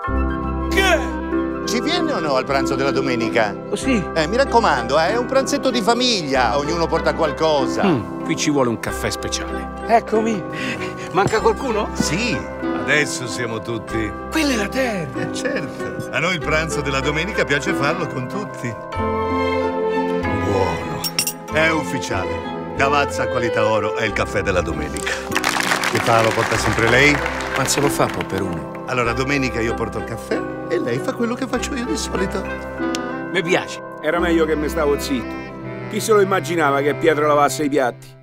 Che? Ci viene o no al pranzo della domenica? Oh, sì. Mi raccomando, è un pranzetto di famiglia, ognuno porta qualcosa. Qui ci vuole un caffè speciale. Eccomi. Manca qualcuno? Sì, adesso siamo tutti. Quella è la terra. Certo, a noi il pranzo della domenica piace farlo con tutti. Buono. È ufficiale. Cavazza Qualità Oro è il caffè della domenica. Che fa? Lo porta sempre lei? Ma se lo fa un po' per uno. Allora domenica io porto il caffè e lei fa quello che faccio io di solito. Mi piace. Era meglio che me stavo zitto. Chi se lo immaginava che Pietro lavasse i piatti?